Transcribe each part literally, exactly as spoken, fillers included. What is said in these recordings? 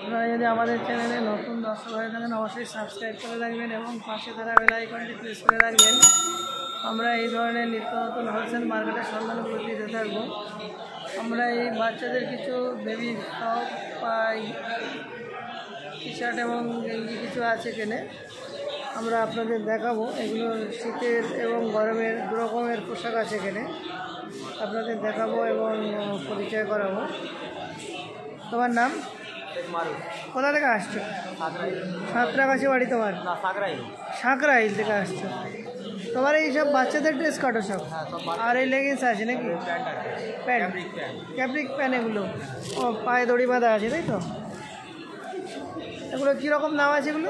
আপনারা যদি আমাদের চ্যানেলে নতুন দর্শক হয়ে থাকেন অবশ্যই সাবস্ক্রাইব করে রাখবেন এবং পাশে থাকা বেল আইকনটি প্রেস করে রাখবেন। আমরা এই ধরনের নিত্য নতুন হোলসেল মার্কেটের সন্ধানগুলো দিতে থাকবো। আমরা এই বাচ্চাদের কিছু বেবি ফ্রক পাই, টি শার্ট এবং গেঞ্জি কিছু আছে কিনে আমরা আপনাদের দেখাবো। এগুলো শীতের এবং গরমের দু রকমের পোশাক আছে কিনে আপনাদের দেখাবো এবং পরিচয় করাবো। তোমার নাম? কোথা থেকে আসছো? সাঁতরাগাছি বাড়ি তোমার? সাঁকরাইল থেকে আসছো। তোমার এই সব বাচ্চাদের ড্রেস কাটো সব? আর এই লেগিংস আছে নাকি? প্যান্ট, ক্যাপ্রিক প্যান্ট এগুলো ও পায়ে দড়ি বাঁধা আছে তাই তো? এগুলো কীরকম দাম আছে এগুলো?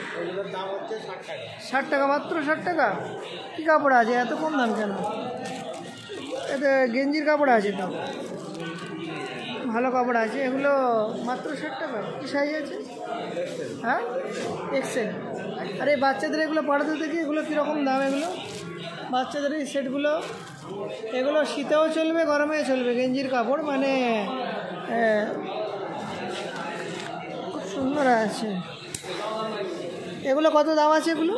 ষাট টাকা মাত্র? ষাট টাকা? কী কাপড় আছে এত কম দাম কেন? এতে গেঞ্জির কাপড় আছে তো, ভালো কাপড় আছে। এগুলো মাত্র ষাট টাকা? কী সাইজ আছে? হ্যাঁ এক্সেল। আর এই বাচ্চাদের এগুলো পাঠাতে দেখি এগুলো কীরকম দাম? এগুলো বাচ্চাদের এই সেটগুলো এগুলো শীতেও চলবে গরমেও চলবে, গেঞ্জির কাপড় মানে খুব সুন্দর আছে। এগুলো কত দাম আছে এগুলো?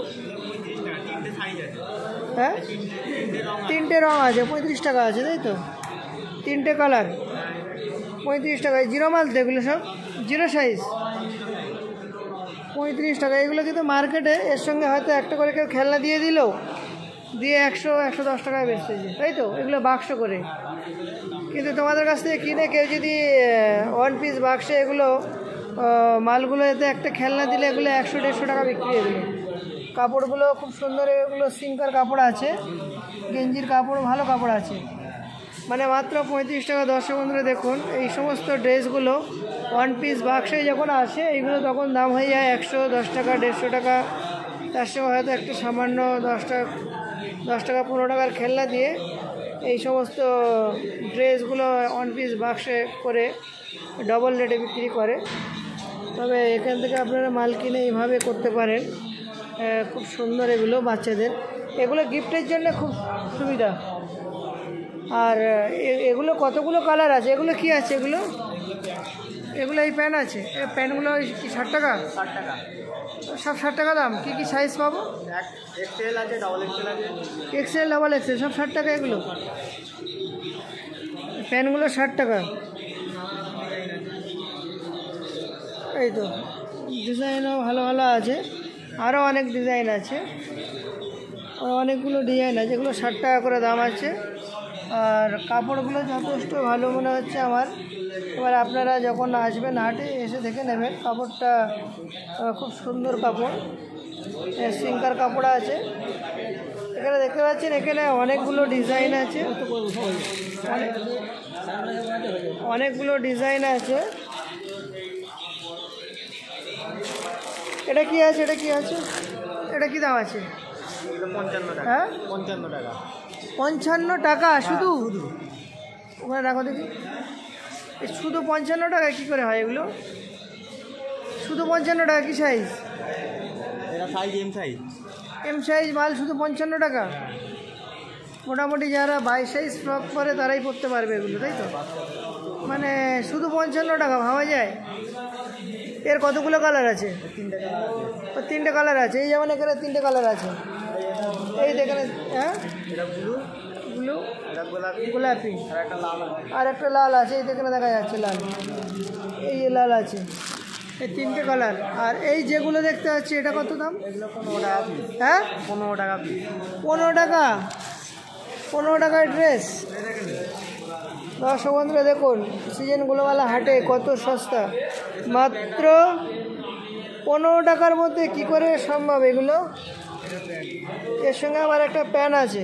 হ্যাঁ তিনটে রঙ আছে, পঁয়ত্রিশ টাকা আছে তাই তো? তিনটে কালার পঁয়ত্রিশ টাকায়। জিরো মাল তো এগুলো সব? জিরো সাইজ পঁয়ত্রিশ টাকা। এগুলো কিন্তু মার্কেটে এর সঙ্গে হয়তো একটা করে কেউ খেলনা দিয়ে দিল, দিয়ে একশো একশো দশ টাকায় বেচতেছে তাই তো? এগুলো বাক্স করে। কিন্তু তোমাদের কাছ থেকে কিনে কেউ যদি ওয়ান পিস বাক্সে এগুলো মালগুলো এতে একটা খেলনা দিলে এগুলো একশো দেড়শো টাকা বিক্রি এগুলো। কাপড়গুলো খুব সুন্দর, এগুলো সিঙ্কার কাপড় আছে, গেঞ্জির কাপড় ভালো কাপড় আছে, মানে মাত্র পঁয়ত্রিশ টাকা। দর্শক বন্ধুরা দেখুন এই সমস্ত ড্রেসগুলো ওয়ান পিস বাক্সে যখন আসে এইগুলো তখন দাম হয়ে যায় একশো দশ টাকা দেড়শো টাকা। তার সঙ্গে হয়তো একটা সামান্য দশ টাকা দশ টাকা পনেরো টাকার খেলনা দিয়ে এই সমস্ত ড্রেসগুলো ওয়ান পিস বাক্সে করে ডবল রেটে বিক্রি করে। তবে এখান থেকে আপনারা মাল কিনে এইভাবে করতে পারেন, খুব সুন্দর এগুলো বাচ্চাদের। এগুলো গিফটের জন্য খুব সুবিধা। আর এগুলো কতগুলো কালার আছে? এগুলো কি আছে এগুলো? এগুলো এই প্যান্ট আছে, এই প্যান্টগুলো কি ষাট টাকা? ষাট টাকা সব? ষাট টাকা দাম? কী কী সাইজ পাবো? এক্সেল আছে, ডবল এক্সেল আছে। এক্সেল ডবল এক্সেল সব ষাট টাকা এগুলো? প্যান্টগুলো ষাট টাকা। এই তো ডিজাইনও ভালো ভালো আছে, আরও অনেক ডিজাইন আছে, অনেকগুলো ডিজাইন আছে। এগুলো ষাট টাকা করে দাম আছে। আর কাপড়গুলো যথেষ্ট ভালো মনে হচ্ছে আমার। এবার আপনারা যখন আসবেন হাটে এসে দেখে নেবেন, কাপড়টা খুব সুন্দর কাপড়, সিঙ্কার কাপড় আছে। এখানে দেখতে পাচ্ছেন এখানে অনেকগুলো ডিজাইন আছে, অনেকগুলো ডিজাইন আছে। এটা কি আছে? এটা কি আছে? এটা কি দাম আছে? পঞ্চান্ন টাকা। হ্যাঁ পঞ্চান্ন টাকা। পঞ্চান্ন টাকা শুধু? ওখানে রাখো দেখি। শুধু পঞ্চান্ন টাকা কী করে হয় এগুলো? শুধু পঞ্চান্ন টাকা? কী সাইজ? এটা size M size. M size মাল শুধু পঞ্চান্ন টাকা? মোটামুটি যারা বাইশ সাইজ ফ্রক পরে তারাই পরতে পারবে এগুলো তাই তো? মানে শুধু পঞ্চান্ন টাকা, ভাবা যায়? এর কতগুলো কালার আছে? তিনটে কালার আছে। তিনটে কালার আছে, এই যেমন এখানে তিনটে কালার আছে। এই দেখেন, হ্যাঁ ব্লু ব্লু গোলাপি আর একটা লাল আছে, এই দেখে দেখা যাচ্ছে লাল, এই লাল আছে, এই তিনটে কালার। আর এই যেগুলো দেখতে পাচ্ছি এটা কত দাম? এগুলো পনেরো টাকা পিস। হ্যাঁ পনেরো টাকা পিস। পনেরো টাকা? পনেরো টাকায় ড্রেস? দর্শক বন্ধুরা দেখুন সিজনগুলোওয়ালা হাটে কত সস্তা, মাত্র পনেরো টাকার মধ্যে কি করে সম্ভব এগুলো? এর সঙ্গে আবার একটা প্যান আছে,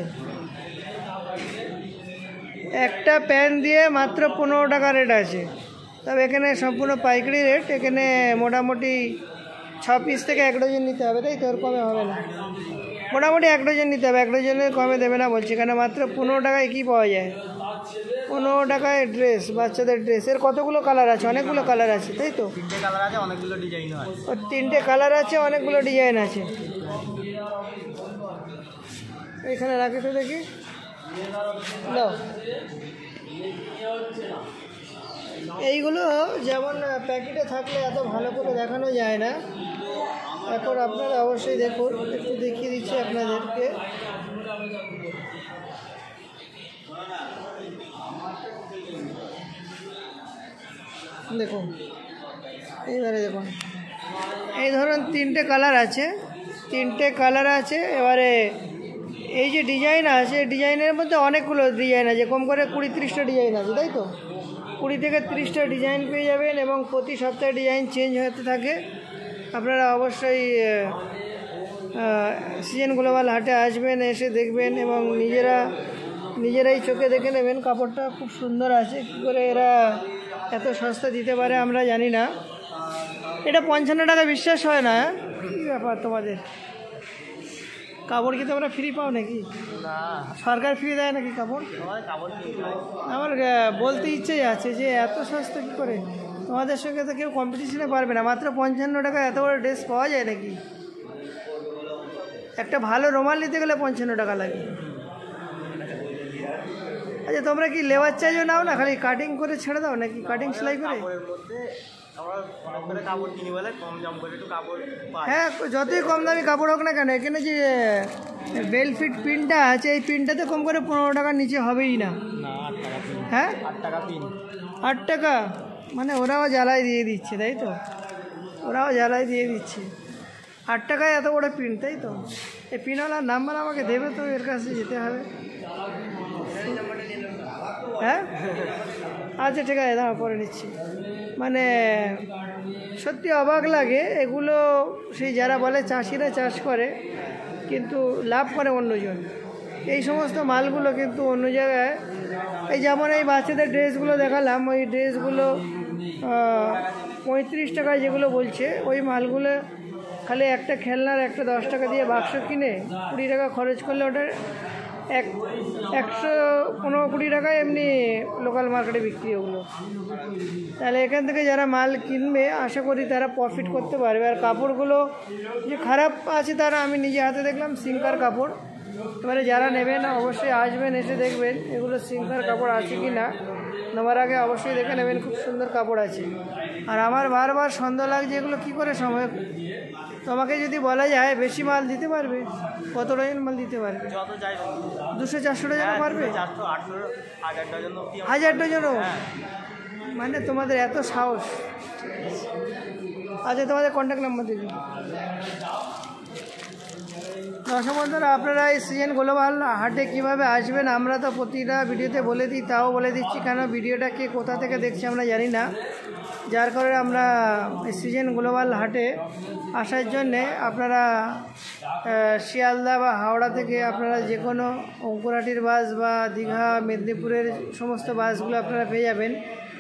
একটা প্যান দিয়ে মাত্র পনেরো টাকা রেট আছে। তবে এখানে সম্পূর্ণ পাইকারি রেট, এখানে মোটামুটি ছ পিস থেকে এক ডজন নিতে হবে তাই তো? ওর কমে হবে না, মোটামুটি এক ডজন নিতে হবে, এক ডজনের কমে দেবে না বলছি। কেন মাত্র পনেরো টাকায় কী পাওয়া যায়? পনেরো টাকায় ড্রেস, বাচ্চাদের ড্রেস। এর কতগুলো কালার আছে? অনেকগুলো কালার আছে তাই তো? তিনটে কালার আছে, অনেকগুলো ডিজাইন আছে। ও তিনটে কালার আছে, অনেকগুলো ডিজাইন আছে। এখানে রাখি তো দেখি, দাও। এইগুলো যেমন প্যাকেটে থাকলে এত ভালো করে দেখানো যায় না, এখন আপনারা অবশ্যই দেখুন, একটু দেখিয়ে দিচ্ছি আপনাদেরকে। দেখুন এইবারে দেখুন, এই ধরুন তিনটে কালার আছে, তিনটে কালার আছে। এবারে এই যে ডিজাইন আছে, ডিজাইনের মধ্যে অনেকগুলো ডিজাইন আছে, কম করে কুড়ি তিরিশটা ডিজাইন আছে, তাই তো? কুড়ি থেকে তিরিশটা ডিজাইন পেয়ে যাবেন এবং প্রতি সপ্তাহে ডিজাইন চেঞ্জ হতে থাকে। আপনারা অবশ্যই সিজন গ্লোবাল হাটে আসবেন, এসে দেখবেন এবং নিজেরা নিজেরাই চোখে দেখে নেবেন। কাপড়টা খুব সুন্দর আছে, কী করে এরা এত সস্তা দিতে পারে আমরা জানি না। এটা পঞ্চান্ন টাকা বিশ্বাস হয় না? কী ব্যাপার তোমাদের? কাপড় কি তোমরা ফ্রি পাও নাকি? না, সরকার ফ্রি দেয় নাকি কাপড়? আমার বলতে ইচ্ছে আছে যে এত সস্তা কী করে? তোমাদের সঙ্গে তো কেউ কম্পিটিশনে পারবে না। মাত্র পঞ্চান্ন টাকা এত বড় ড্রেস পাওয়া যায় নাকি? একটা ভালো রুমাল নিতে গেলে পঞ্চান্ন টাকা লাগে। আচ্ছা, তোমরা কি লেবার চার্জও নাও না, খালি কাটিং করে ছেড়ে দাও নাকি? কাটিং সেলাই করে? হ্যাঁ, যতই কম দামি কাপড় হোক না কেন, এখানে যে বেলফিট পিনটা আছে, এই পিনটাতে কম করে পনেরো টাকার নিচে হবেই না। হ্যাঁ, আট টাকা পিন। আট টাকা মানে ওরাও জ্বালাই দিয়ে দিচ্ছে, তাই তো? ওরাও জ্বালাই দিয়ে দিচ্ছে। আট টাকায় এত বড় পিন, তাই তো? এই পিনওয়ালার নাম্বার আমাকে দেবে তো, এর কাছে যেতে হবে। হ্যাঁ, আচ্ছা ঠিক আছে, দাঁড়া পরে নিচ্ছি। মানে সত্যি অবাক লাগে এগুলো, সেই যারা বলে চাষিরা চাষ করে কিন্তু লাভ করে অন্যজন। এই সমস্ত মালগুলো কিন্তু অন্য জায়গায়, এই যেমন এই বাচ্চাদের ড্রেসগুলো দেখালাম, ওই ড্রেসগুলো পঁয়ত্রিশ টাকায় যেগুলো বলছে, ওই মালগুলো খালি একটা খেলনার একটা দশ টাকা দিয়ে বাক্স কিনে কুড়ি টাকা খরচ করলে ওটা এক একশো পনেরো কুড়ি টাকায় এমনি লোকাল মার্কেটে বিক্রি ওগুলো। তাহলে এখান থেকে যারা মাল কিনবে আশা করি তারা প্রফিট করতে পারবে। আর কাপড়গুলো যে খারাপ আছে তারা, আমি নিজে হাতে দেখলাম সিঙ্কার কাপড়। এবারে যারা নেবেন অবশ্যই আসবেন, এসে দেখবেন এগুলো সিঙ্কার কাপড় আছে কি না। নেওয়ার আগে অবশ্যই দেখে নেবেন, খুব সুন্দর কাপড় আছে। আর আমার বারবার সন্দেহ লাগছে এগুলো কী করে সময়, তোমাকে যদি বলা যায় বেশি মাল দিতে পারবে? কত ডজন মাল দিতে পারবে? দুশো চারশো ডজনও পারবে? হাজার ডজনও? মানে তোমাদের এত সাহস। আচ্ছা, তোমাদের কন্ট্যাক্ট নাম্বার দিবি। দর্শক বন্ধুরা, আপনারা এই সিজন গ্লোবাল হাটে কীভাবে আসবেন আমরা তো প্রতিটা ভিডিওতে বলে দিই, তাও বলে দিচ্ছি কেন ভিডিওটা কে কোথা থেকে দেখছি আমরা জানি না। যার কারণে আমরা এই সিজন গ্লোবাল হাটে আসার জন্যে আপনারা শিয়ালদা বা হাওড়া থেকে আপনারা যে কোনো অঙ্কুরাটির বাস বা দীঘা মেদিনীপুরের সমস্ত বাসগুলো আপনারা পেয়ে যাবেন।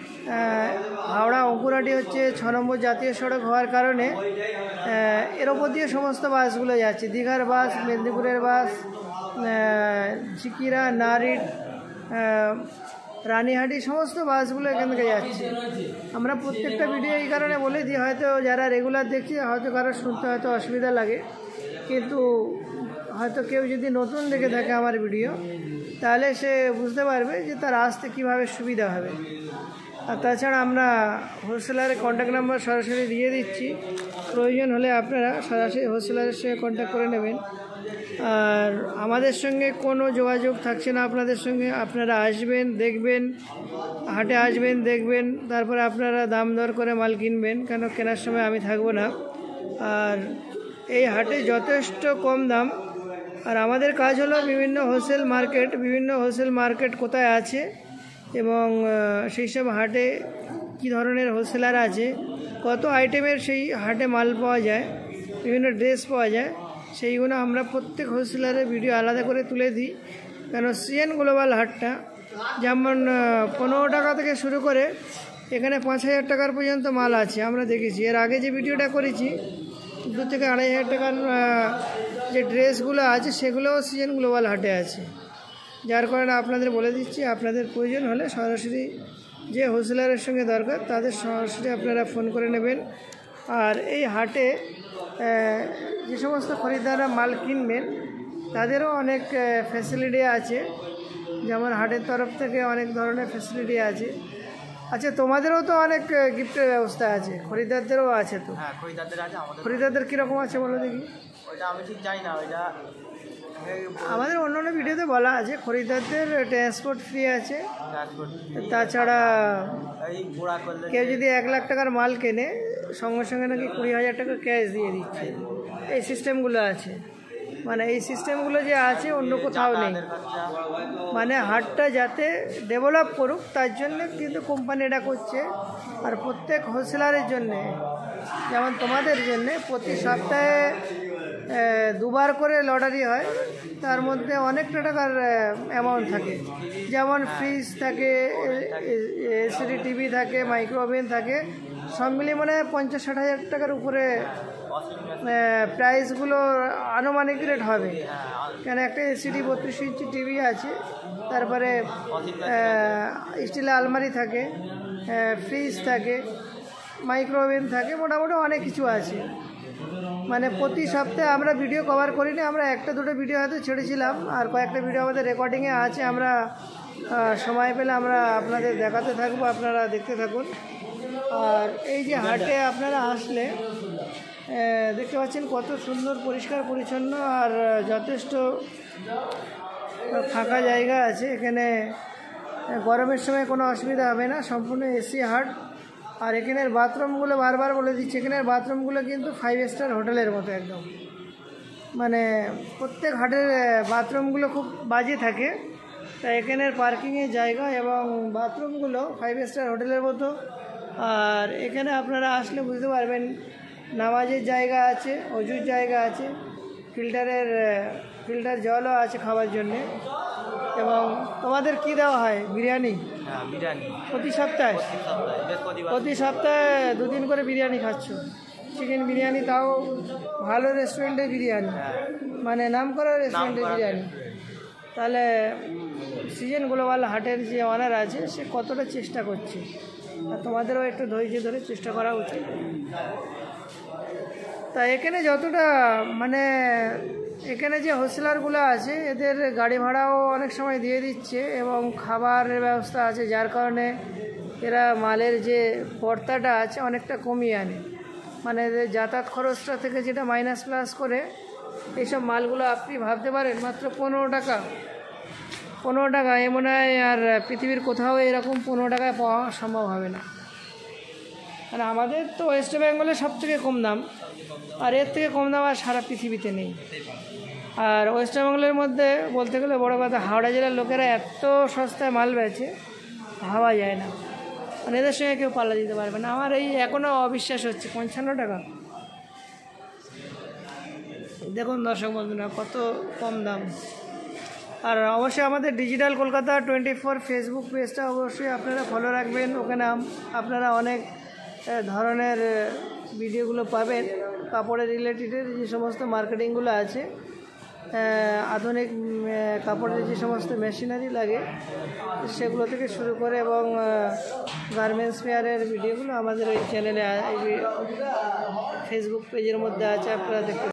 হাওড়া অঙ্কুরাটি হচ্ছে ছ নম্বর জাতীয় সড়ক হওয়ার কারণে এর ওপর দিয়ে সমস্ত বাসগুলো যাচ্ছে। দীঘার বাস, মেদিনীপুরের বাস, ঝিকিরা, নারিট, রানীহাটি সমস্ত বাসগুলো এখান থেকে যাচ্ছে। আমরা প্রত্যেকটা ভিডিও এই কারণে বলে দিই, হয়তো যারা রেগুলার দেখছি হয়তো কারো শুনতে হয়তো অসুবিধা লাগে, কিন্তু হয়তো কেউ যদি নতুন দেখে থাকে আমার ভিডিও তাহলে সে বুঝতে পারবে যে তার আসতে কীভাবে সুবিধা হবে। আর তাছাড়া আমরা হোলসেলারের কন্ট্যাক্ট নাম্বার সরাসরি দিয়ে দিচ্ছি, প্রয়োজন হলে আপনারা সরাসরি হোলসেলারের সঙ্গে কন্ট্যাক্ট করে নেবেন। আর আমাদের সঙ্গে কোনো যোগাযোগ থাকছে না আপনাদের সঙ্গে, আপনারা আসবেন, দেখবেন, হাটে আসবেন, দেখবেন, তারপরে আপনারা দাম দর করে মাল কিনবেন, কেন কেনার সময় আমি থাকবো না। আর এই হাটে যথেষ্ট কম দাম। আর আমাদের কাজ হলো বিভিন্ন হোলসেল মার্কেট, বিভিন্ন হোলসেল মার্কেট কোথায় আছে এবং সেই সব হাটে কী ধরনের হোলসেলার আছে, কত আইটেমের সেই হাটে মাল পাওয়া যায়, বিভিন্ন ড্রেস পাওয়া যায়, সেইগুলো আমরা প্রত্যেক হোলসেলারের ভিডিও আলাদা করে তুলে দিই। কেন সিজন গ্লোবাল হাটটা যেমন পনেরো টাকা থেকে শুরু করে এখানে পাঁচ হাজার টাকার পর্যন্ত মাল আছে আমরা দেখেছি। এর আগে যে ভিডিওটা করেছি দু থেকে আড়াই হাজার টাকার যে ড্রেসগুলো আছে সেগুলোও সিজন গ্লোবাল হাটে আছে। যার কারণে আপনাদের বলে দিচ্ছি, আপনাদের প্রয়োজন হলে সরাসরি যে হোলসেলারের সঙ্গে দরকার তাদের সরাসরি আপনারা ফোন করে নেবেন। আর এই হাটে যে সমস্ত খরিদ্দাররা মাল কিনবেন তাদেরও অনেক ফ্যাসিলিটি আছে, যেমন হাটের তরফ থেকে অনেক ধরনের ফ্যাসিলিটি আছে। আচ্ছা, তোমাদেরও তো অনেক গিফটের ব্যবস্থা আছে, খরিদ্দারদেরও আছে তো? হ্যাঁ, খরিদ্দারদের আছে। আমাদের খরিদ্দারদের কীরকম আছে বলো দেখি? ওইটা আমি ঠিক জানি না, ওইটা আমাদের অন্য অন্য ভিডিওতে বলা আছে খরিদ্দারদের ট্রান্সপোর্ট ফ্রি আছে। তাছাড়া কেউ যদি এক লাখ টাকার মাল কেনে সঙ্গে সঙ্গে নাকি কুড়ি হাজার টাকা ক্যাশ দিয়ে দিচ্ছে, এই সিস্টেমগুলো আছে। মানে এই সিস্টেমগুলো যে আছে অন্য কোথাও নেই। মানে হাটটা যাতে ডেভেলপ করুক তার জন্যে কিন্তু কোম্পানি এটা করছে। আর প্রত্যেক হোলসেলারের জন্যে, যেমন তোমাদের জন্যে প্রতি সপ্তাহে দুবার করে লটারি হয়, তার মধ্যে অনেকটা টাকার অ্যামাউন্ট থাকে। যেমন ফ্রিজ থাকে, এলসিডি টিভি থাকে, মাইক্রো ওভেন থাকে, সব মিলিয়ে মানে পঞ্চাশ ষাট হাজার টাকার উপরে প্রাইসগুলো আনুমানিক রেট হবে। কেন একটা এলসিডি বত্রিশ ইঞ্চি টিভি আছে, তারপরে স্টিলের আলমারি থাকে, ফ্রিজ থাকে, মাইক্রো ওভেন থাকে, মোটামুটি অনেক কিছু আছে। মানে প্রতি সপ্তাহে আমরা ভিডিও কভার করিনি, আমরা একটা দুটো ভিডিও হয়তো ছেড়েছিলাম, আর কয়েকটা ভিডিও আমাদের রেকর্ডিংয়ে আছে। আমরা সময় পেলে আমরা আপনাদের দেখাতে থাকবো, আপনারা দেখতে থাকুন। আর এই যে হাটে আপনারা আসলে দেখতে পাচ্ছেন কত সুন্দর পরিষ্কার পরিচ্ছন্ন আর যথেষ্ট ফাঁকা জায়গা আছে। এখানে গরমের সময় কোনো অসুবিধা হবে না, সম্পূর্ণ এসি হাট। আর এখানের বাথরুমগুলো বারবার বলে দিচ্ছি, এখানের বাথরুমগুলো কিন্তু ফাইভ স্টার হোটেলের মতো একদম। মানে প্রত্যেক হাটের বাথরুমগুলো খুব বাজে থাকে, তাই এখানের পার্কিংয়ের জায়গা এবং বাথরুমগুলো ফাইভ স্টার হোটেলের মতো। আর এখানে আপনারা আসলে বুঝতে পারবেন নামাজের জায়গা আছে, অজুর জায়গা আছে, ফিল্টারের ফিল্টার জলও আছে খাওয়ার জন্যে। এবং তোমাদের কি দেওয়া হয়? বিরিয়ানি? হ্যাঁ, বিরিয়ানি প্রতি সপ্তাহে প্রতি সপ্তাহে দুদিন করে বিরিয়ানি খাচ্ছ? চিকেন বিরিয়ানি, তাও ভালো রেস্টুরেন্টের বিরিয়ানি, মানে নাম করা রেস্টুরেন্টের বিরিয়ানি। তাহলে সিজন গ্লোবাল হাটের যে অনার আছে সে কতটা চেষ্টা করছে, আর তোমাদেরও একটু ধৈর্য ধরে চেষ্টা করা উচিত। তা এখানে যতটা মানে এখানে যে হোলসেলারগুলো আছে এদের গাড়ি ভাড়াও অনেক সময় দিয়ে দিচ্ছে এবং খাবারের ব্যবস্থা আছে, যার কারণে এরা মালের যে পর্তাটা আছে অনেকটা কমিয়ে আনে। মানে এদের যাতায়াত খরচটা থেকে যেটা মাইনাস প্লাস করে এইসব মালগুলো আপনি ভাবতে পারেন মাত্র পনেরো টাকা পনেরো টাকা এ মনে হয় আর পৃথিবীর কোথাও এরকম পনেরো টাকায় পাওয়া সম্ভব হবে না। মানে আমাদের তো ওয়েস্ট বেঙ্গলে সব থেকে কম দাম, আর এর থেকে কম দাম আর সারা পৃথিবীতে নেই। আর ওয়েস্ট বেঙ্গলের মধ্যে বলতে গেলে বড় কথা, হাওড়া জেলার লোকেরা এত সস্তায় মাল বেচে ভাবা যায় না। মানে এদের সঙ্গে কেউ পাল্লা দিতে পারবে না। আমার এই এখনও অবিশ্বাস হচ্ছে পঞ্চান্ন টাকা। দেখুন দর্শক বন্ধুরা কত কম দাম। আর অবশ্যই আমাদের digital Kolkata twenty four Facebook পেজটা অবশ্যই আপনারা ফলো রাখবেন। ওখানে আপনারা অনেক ধরনের ভিডিওগুলো পাবেন, কাপড়ের রিলেটেডের যে সমস্ত মার্কেটিংগুলো আছে, আধুনিক কাপড়ের যে সমস্ত মেশিনারি লাগে সেগুলো থেকে শুরু করে এবং গার্মেন্টস ফেয়ারের ভিডিওগুলো আমাদের ওই চ্যানেলে ফেসবুক পেজের মধ্যে আছে, আপনারা দেখতে